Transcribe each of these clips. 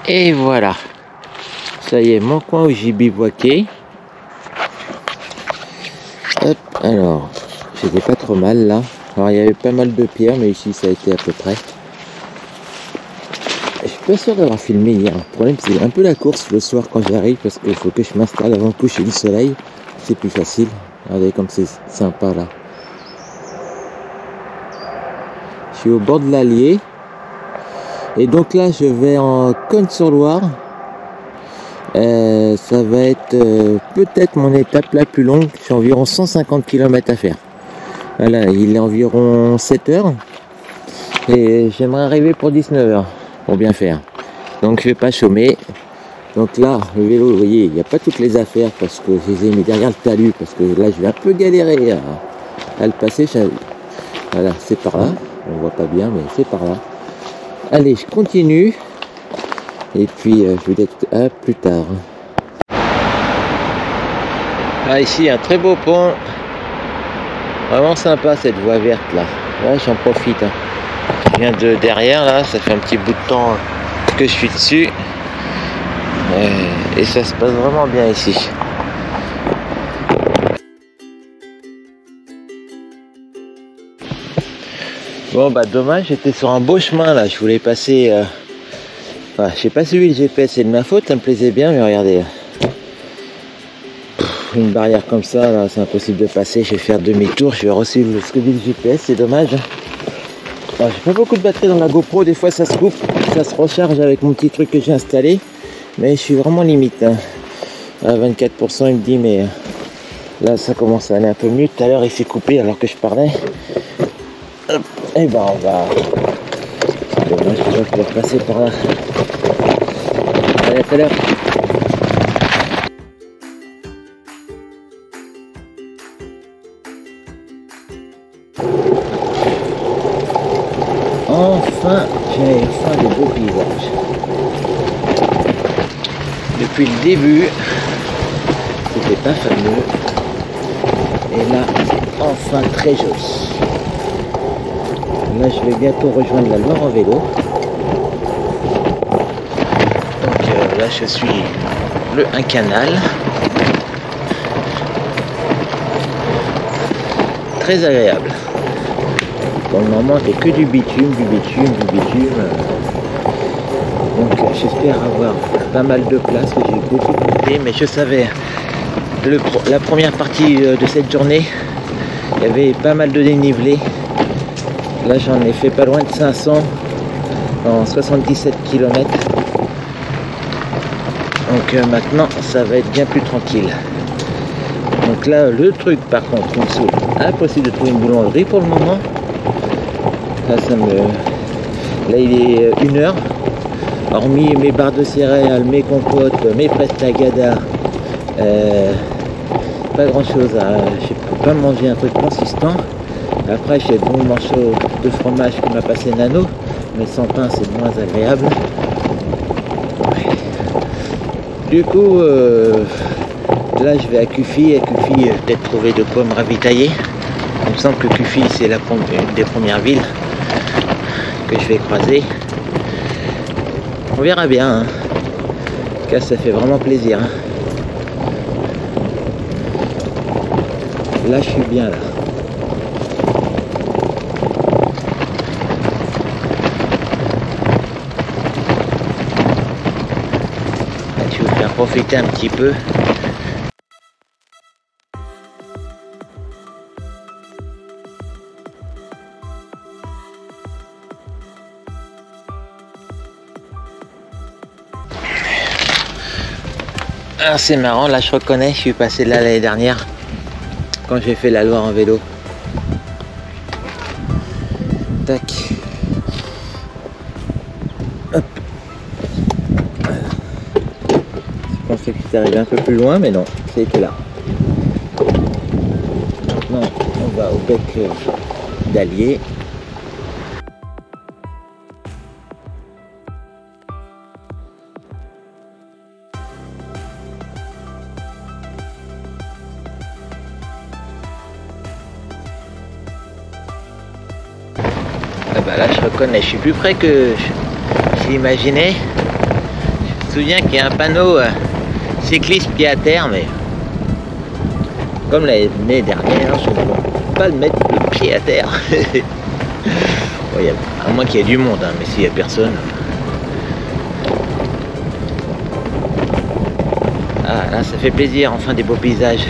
Et voilà, ça y est, mon coin où j'ai bivouaqué. Hop, alors, j'étais pas trop mal là. Alors il y avait pas mal de pierres, mais ici ça a été à peu près. Je suis pas sûr d'avoir filmé hier. Le problème c'est un peu la course le soir quand j'arrive, parce qu'il faut que je m'installe avant le coucher du soleil. C'est plus facile. Regardez comme c'est sympa là. Je suis au bord de l'Allier. Et donc là je vais en Cosne-sur-Loire. Ça va être peut-être mon étape la plus longue. J'ai environ 150 km à faire. Voilà, il est environ 7 heures. Et j'aimerais arriver pour 19 heures pour bien faire. Donc je vais pas chômer. Donc là, le vélo, vous voyez, il n'y a pas toutes les affaires parce que je les ai mis derrière le talus. Parce que là, je vais un peu galérer à le passer. Voilà, c'est par là. On voit pas bien, mais c'est par là. Allez, je continue. Et puis, je vous dis à plus tard. Ah, ici, un très beau pont. Vraiment sympa cette voie verte là. Là, j'en profite. Je viens de derrière là, ça fait un petit bout de temps que je suis dessus. Et ça se passe vraiment bien ici. Bon bah dommage, j'étais sur un beau chemin là, je voulais passer... Enfin, j'ai pas suivi le GPS, c'est de ma faute, ça me plaisait bien, mais regardez. Une barrière comme ça, là, c'est impossible de passer, je vais faire demi-tour, je vais re-suivre ce que dit le GPS, c'est dommage. J'ai pas beaucoup de batterie dans la GoPro, des fois ça se coupe, ça se recharge avec mon petit truc que j'ai installé, mais je suis vraiment limite. À 24%, il me dit, mais là ça commence à aller un peu mieux. Tout à l'heure il s'est coupé alors que je parlais. Hop, et ben on va... C'est dommage que je vais pouvoir passer par là. Allez, à tout à l'heure. Enfin, j'ai enfin de beaux paysages. Depuis le début, c'était pas fameux. Et là, c'est enfin très joli. Là, je vais bientôt rejoindre la Loire en vélo. Donc là, je suis un canal. Très agréable. Pour le moment, c'est que du bitume. Donc j'espère avoir pas mal de place, que j'ai beaucoup monté, mais je savais, la première partie de cette journée, il y avait pas mal de dénivelé. Là j'en ai fait pas loin de 500 en 77 km. Donc maintenant ça va être bien plus tranquille. Donc là le truc par contre, il me saoule. Impossible de trouver une boulangerie pour le moment. Là, là il est 1h. Hormis mes barres de céréales, mes compotes, mes prestagada, pas grand chose. Je peux pas manger un truc consistant. Après j'ai de bons morceaux de fromage qui m'a passé Nano, mais sans pain c'est moins agréable. Du coup là je vais à Cuffy. Peut-être trouver de quoi me ravitailler. Il me semble que Cuffy c'est une des premières villes que je vais croiser. On verra bien, hein. En tout cas ça fait vraiment plaisir, hein. Là je suis bien là. Là, je vais vous faire profiter un petit peu. Alors c'est marrant, là je reconnais, je suis passé là l'année dernière quand j'ai fait la Loire en vélo. Tac. Hop. Voilà. Je pensais que c'était arrivé un peu plus loin, mais non, c'était là. Maintenant on va au bec d'Allier. Ah bah là je reconnais, je suis plus près que j'imaginais. me souviens qu'il y a un panneau cycliste pied à terre, mais comme l'année dernière, je ne peux pas le mettre le pied à terre. Bon, à moins qu'il y ait du monde, hein, mais s'il n'y a personne. Ah, là, ça fait plaisir, enfin des beaux paysages.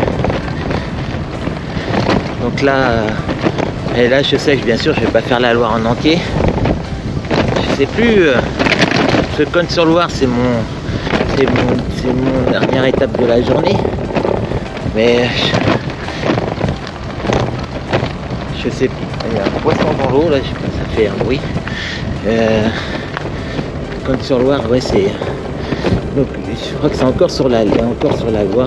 Donc là, et là, je sais que bien sûr, je vais pas faire la Loire en entier. Je sais plus. Ce Cosne-sur-Loire, c'est mon dernière étape de la journée. Mais je sais plus. Il y a un poisson dans l'eau, là, ça fait un bruit. Cosne-sur-Loire, ouais, c'est. Donc, je crois que c'est encore sur la Loire.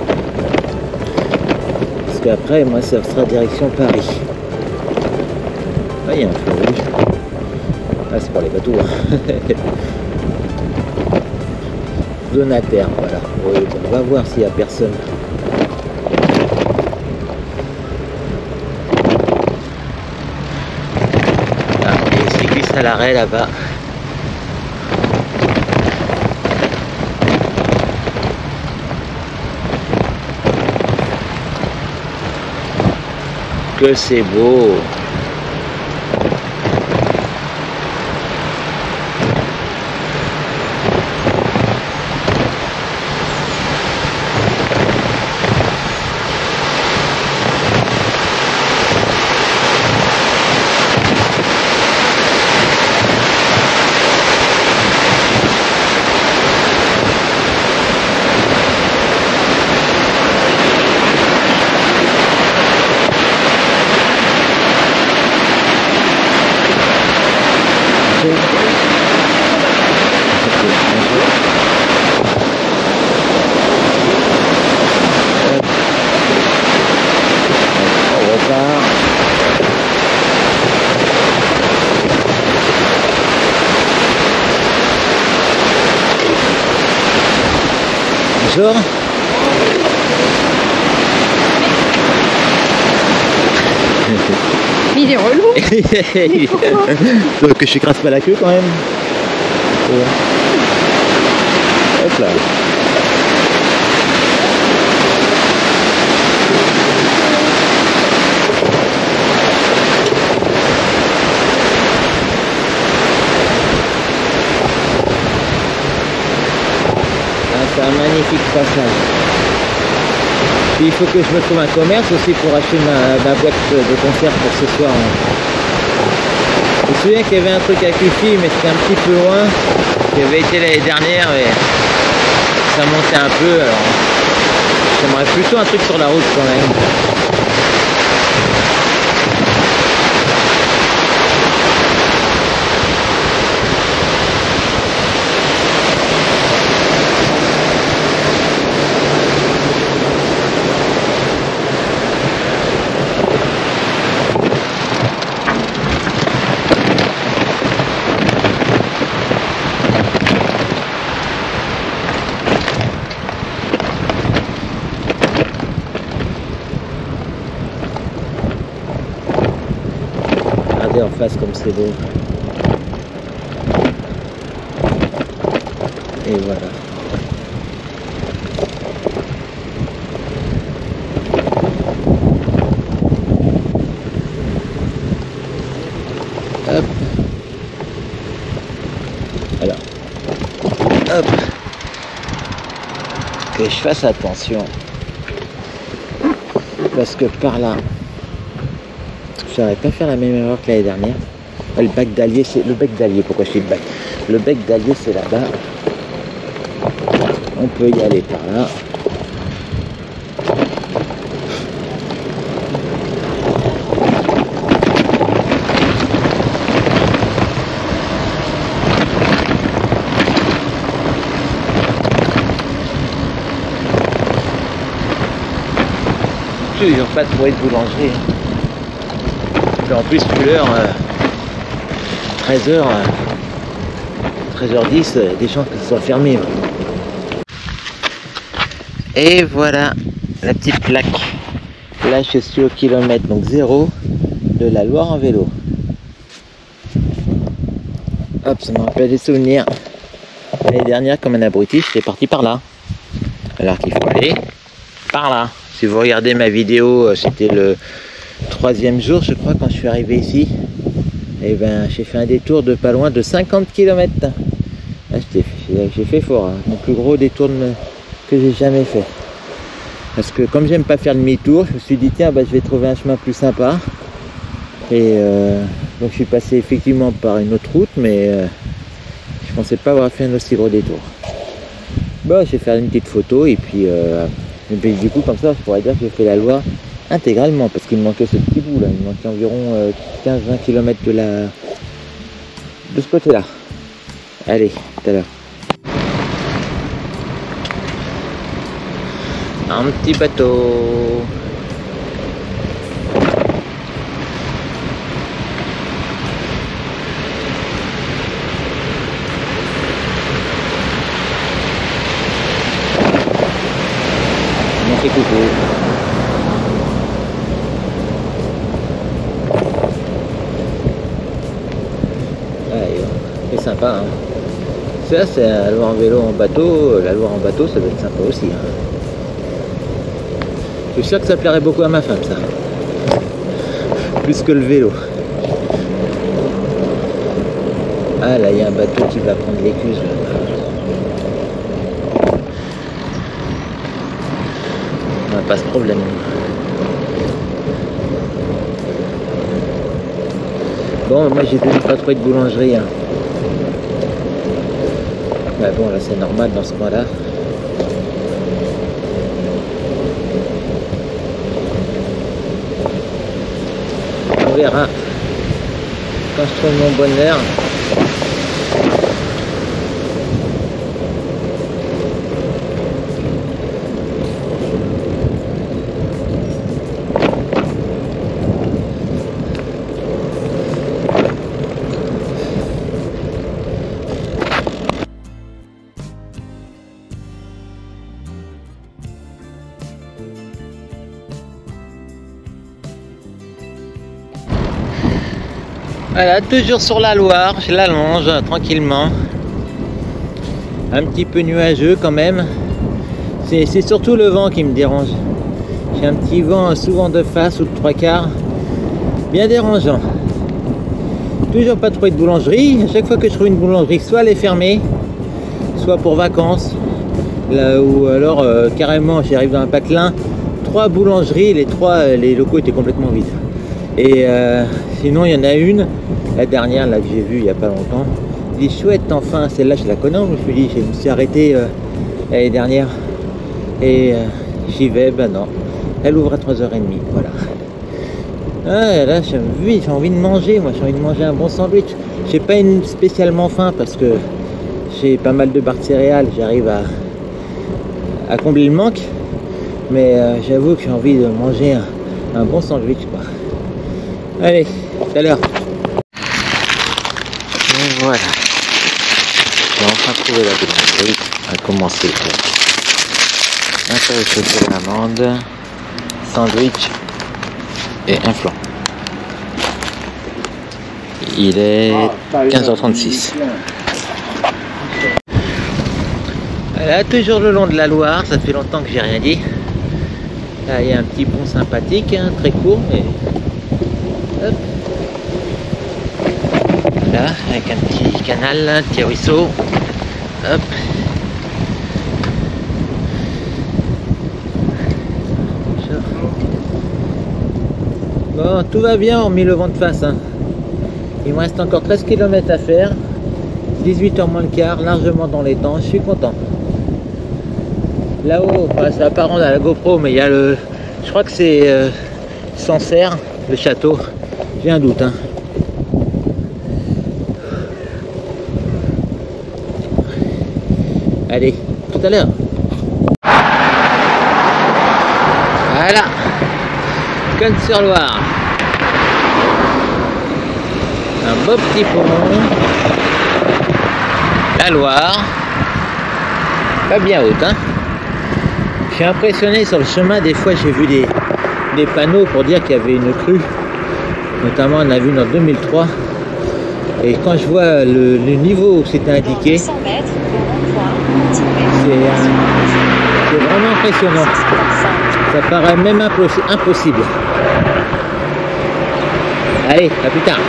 Parce qu'après, moi, ça sera direction Paris. Ah, il y a un feu rouge. Ah, c'est pour les bateaux. Zone à terre, voilà. Oui, on va voir s'il n'y a personne. Ah, les cyclistes à l'arrêt là-bas. Que c'est beau. Bonjour. Il est relou. Donc je écrase pas la queue quand même. Hop là. C'est un magnifique passage. Puis il faut que je me trouve un commerce aussi pour acheter ma boîte de concert pour ce soir. Je me souviens qu'il y avait un truc à Cuffy, mais c'était un petit peu loin. Qui avait été l'année dernière et ça montait un peu. Alors j'aimerais plutôt un truc sur la route quand même. En face comme c'est beau. Et voilà. Hop. Alors. Hop. Que je fasse attention. Parce que par là, je n'aurais pas faire la même erreur que l'année dernière. Le bac d'Allier, c'est le bec d'Allier. Pourquoi je dis le bac? Le bec d'Allier, c'est là-bas. On peut y aller par là. Ils n'ont pas trouvé de boulangerie. En plus, plus l'heure, 13h, 13h10, des gens qui sont fermés. Et voilà la petite plaque. Là, je suis au kilomètre, donc 0 de la Loire en vélo. Hop, ça me rappelle des souvenirs. L'année dernière, comme un abruti, j'étais parti par là. Alors qu'il faut aller par là. Si vous regardez ma vidéo, c'était le 3e jour, je crois, quand je suis arrivé ici. Et ben, j'ai fait un détour de pas loin de 50 km. Ah, j'ai fait fort, hein. Mon plus gros détour que j'ai jamais fait. Parce que comme j'aime pas faire demi-tour, je me suis dit tiens, bah, je vais trouver un chemin plus sympa. Et donc je suis passé effectivement par une autre route, mais je pensais pas avoir fait un aussi gros détour. Bon, je vais faire une petite photo et puis du coup comme ça je pourrais dire que j'ai fait la Loire intégralement, parce qu'il me manquait ce petit bout là, il me manquait environ 15-20 km de ce côté là. Allez, tout à l'heure. Un petit bateau. On fait coucou. C'est sympa, hein. Ça c'est la Loire en vélo en bateau, la Loire en bateau ça doit être sympa aussi, hein. Je suis sûr que ça plairait beaucoup à ma femme ça. Plus que le vélo. Ah là il y a un bateau qui va prendre l'écluse là. On n'a pas ce problème. Bon moi j'ai pas trouvé de boulangerie, hein. Mais bon là c'est normal dans ce coin là. On verra quand je trouve mon bonheur. Voilà, toujours sur la Loire, je l'allonge tranquillement. Un petit peu nuageux quand même. C'est surtout le vent qui me dérange. J'ai un petit vent souvent de face ou de 3/4. Bien dérangeant. Toujours pas trouvé de boulangerie. À chaque fois que je trouve une boulangerie, soit elle est fermée, soit pour vacances. Là, ou alors carrément j'arrive dans un patelin, 3 boulangeries, les locaux étaient complètement vides. Et sinon il y en a une, la dernière là que j'ai vue il n'y a pas longtemps. Je dis chouette, enfin celle-là je la connais. Je me suis dit, je me suis arrêté l'année dernière et j'y vais. Ben non, elle ouvre à 3h30. Voilà. Ah, là j'ai envie de manger. Moi j'ai envie de manger un bon sandwich. J'ai pas spécialement faim parce que j'ai pas mal de barres de céréales. J'arrive à combler le manque, mais j'avoue que j'ai envie de manger un bon sandwich quoi. Allez, tout à l'heure. Et voilà. J'ai enfin trouvé la boulangerie. On va commencer par un carré chocolat à l'amande, sandwich et un flan. Il est 15h36. Voilà, toujours le long de la Loire, ça fait longtemps que j'ai rien dit. Là, il y a un petit pont sympathique, hein, très court, mais hop. Là, avec un petit canal, un petit ruisseau. Hop. Bon, tout va bien hormis le vent de face, hein. Il me reste encore 13 km à faire. 18h moins le quart, largement dans les temps, je suis content. Là-haut, bah, ça va pas rendre à la GoPro, mais il y a le... Je crois que c'est Sancerre, le château. J'ai un doute, hein. Allez, tout à l'heure. Voilà. Cosne-sur-Loire. Un beau petit pont. La Loire. Pas bien haute, hein. Je suis impressionné sur le chemin. Des fois, j'ai vu des panneaux pour dire qu'il y avait une crue. Notamment, on a vu en 2003. Et quand je vois le niveau où c'était indiqué, c'est vraiment impressionnant. Ça paraît même impossible. Allez, à plus tard.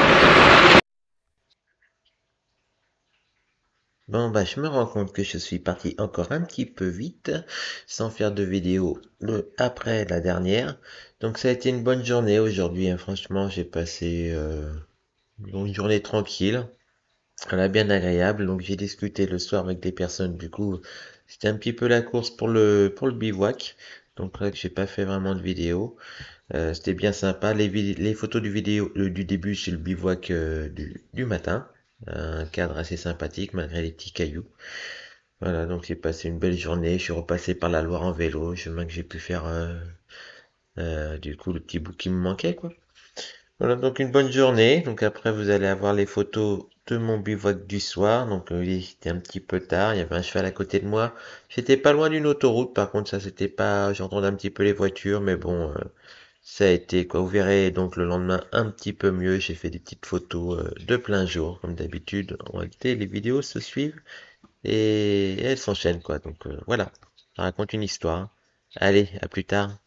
Bon, bah, je me rends compte que je suis parti encore un petit peu vite, sans faire de vidéo après la dernière. Donc, ça a été une bonne journée aujourd'hui, hein. Franchement, j'ai passé une journée tranquille. Voilà, bien agréable. Donc, j'ai discuté le soir avec des personnes. Du coup, c'était un petit peu la course pour le bivouac. Donc, là, que j'ai pas fait vraiment de vidéo. C'était bien sympa. Les photos du début, c'est le bivouac du matin. Un cadre assez sympathique malgré les petits cailloux. Voilà, donc j'ai passé une belle journée. Je suis repassé par la Loire en vélo. Chemin que j'ai pu faire du coup le petit bout qui me manquait, quoi. Voilà, donc une bonne journée. Donc après, vous allez avoir les photos de mon bivouac du soir. Donc il était un petit peu tard. Il y avait un cheval à côté de moi. J'étais pas loin d'une autoroute. Par contre, ça c'était pas. J'entendais un petit peu les voitures, mais bon. Ça a été quoi, vous verrez donc le lendemain un petit peu mieux, j'ai fait des petites photos de plein jour, comme d'habitude. En réalité, les vidéos se suivent et elles s'enchaînent quoi, donc voilà, ça raconte une histoire. Allez, à plus tard.